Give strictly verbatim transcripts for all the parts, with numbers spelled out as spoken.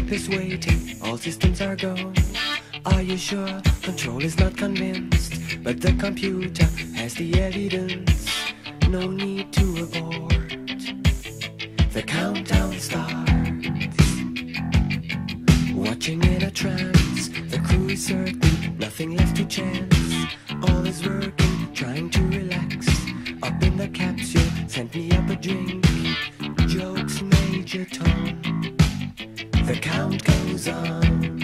ship is waiting, all systems are go. Are you sure? Control is not convinced, but the computer has the evidence. No need to abort. The countdown starts. Watching in a trance, the crew is certain, nothing left to chance. All is working, trying to relax. Up in the capsule, sent me up a drink. Jokes, Major Tom. The count goes on.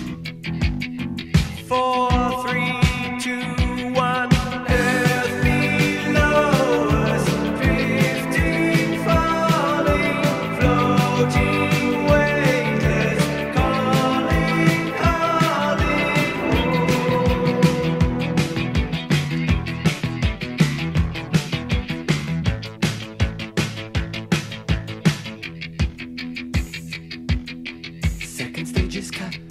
Four, three, two, one. Earth below us, drifting, falling, floating, weightless, calling, calling home. Second stage is cut.